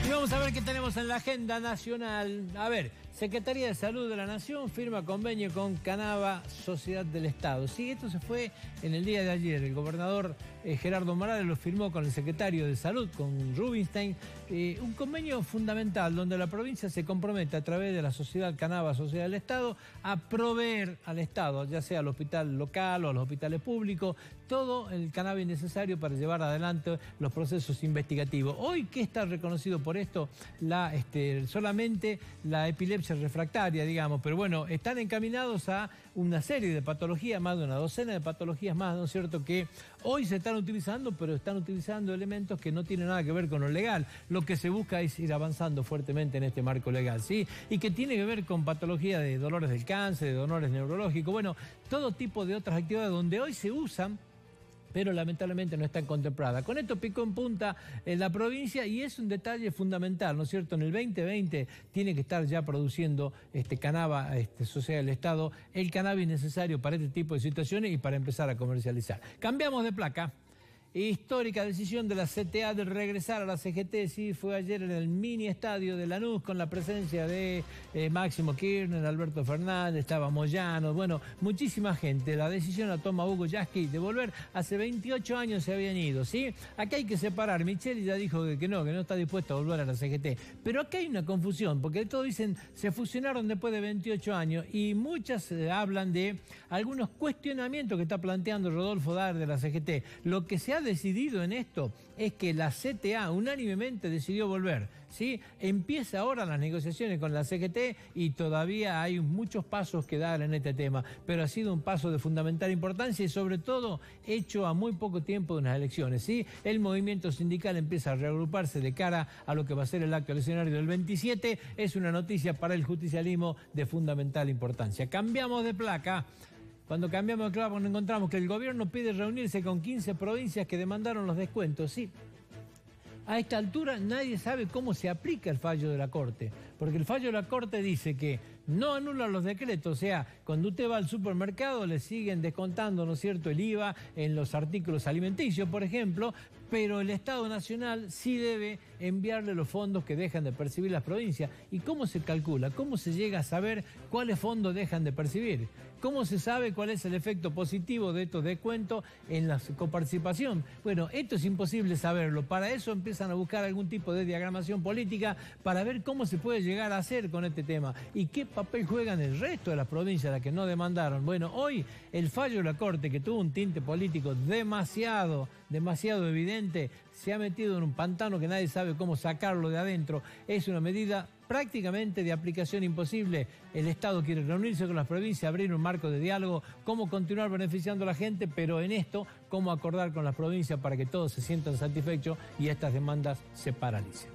Y vamos a ver qué tenemos en la agenda nacional. A ver, Secretaría de Salud de la Nación firma convenio con Canava Sociedad del Estado. Sí, esto se fue en el día de ayer. El gobernador Gerardo Morales lo firmó con el secretario de Salud, con Rubinstein. Un convenio fundamental donde la provincia se compromete a través de la Sociedad Canava Sociedad del Estado a proveer al Estado, ya sea al hospital local o a los hospitales públicos, todo el cannabis necesario para llevar adelante los procesos investigativos. Hoy, ¿qué está reconocido por esto? Solamente la epilepsia refractaria, digamos, pero bueno, están encaminados a una serie de patologías, más de una docena de patologías más, ¿no es cierto?, que hoy se están utilizando, pero están utilizando elementos que no tienen nada que ver con lo legal. Lo que se busca es ir avanzando fuertemente en este marco legal, ¿sí? Y que tiene que ver con patología de dolores del cáncer, de dolores neurológicos, bueno, todo tipo de otras actividades donde hoy se usan, pero lamentablemente no están contempladas. Con esto picó en punta en la provincia y es un detalle fundamental, ¿no es cierto? En el 2020 tiene que estar ya produciendo Canava Sociedad del Estado el cannabis necesario para este tipo de situaciones y para empezar a comercializar. Cambiamos de placa. Histórica decisión de la CTA de regresar a la CGT, sí, fue ayer en el mini estadio de Lanús con la presencia de Máximo Kirchner, Alberto Fernández, estaba Moyano, bueno, muchísima gente. La decisión la toma Hugo Yasky de volver. Hace 28 años se habían ido, ¿sí? Acá hay que separar. Micheli ya dijo que no está dispuesto a volver a la CGT. Pero acá hay una confusión, porque todos dicen se fusionaron después de 28 años y muchas hablan de algunos cuestionamientos que está planteando Rodolfo Dar de la CGT. Lo que se ha decidido en esto es que la CTA unánimemente decidió volver, ¿sí? Empieza ahora las negociaciones con la CGT y todavía hay muchos pasos que dar en este tema, pero ha sido un paso de fundamental importancia y sobre todo hecho a muy poco tiempo de unas elecciones, ¿sí? El movimiento sindical empieza a reagruparse de cara a lo que va a ser el acto eleccionario del 27, es una noticia para el justicialismo de fundamental importancia. Cambiamos de placa. Cuando cambiamos de clave nos encontramos que el gobierno pide reunirse con 15 provincias que demandaron los descuentos. Sí, a esta altura nadie sabe cómo se aplica el fallo de la Corte, porque el fallo de la Corte dice que no anulan los decretos, o sea, cuando usted va al supermercado le siguen descontando, ¿no es cierto?, el IVA en los artículos alimenticios, por ejemplo, pero el Estado Nacional sí debe enviarle los fondos que dejan de percibir las provincias. ¿Y cómo se calcula? ¿Cómo se llega a saber cuáles fondos dejan de percibir? ¿Cómo se sabe cuál es el efecto positivo de estos descuentos en la coparticipación? Bueno, esto es imposible saberlo. Para eso empiezan a buscar algún tipo de diagramación política para ver cómo se puede llegar a hacer con este tema. ¿Y qué papel juegan el resto de las provincias, las que no demandaron? Bueno, hoy el fallo de la Corte, que tuvo un tinte político demasiado evidente, se ha metido en un pantano que nadie sabe cómo sacarlo de adentro. Es una medida prácticamente de aplicación imposible. El Estado quiere reunirse con las provincias, abrir un marco de diálogo, cómo continuar beneficiando a la gente, pero en esto, cómo acordar con las provincias para que todos se sientan satisfechos y estas demandas se paralicen.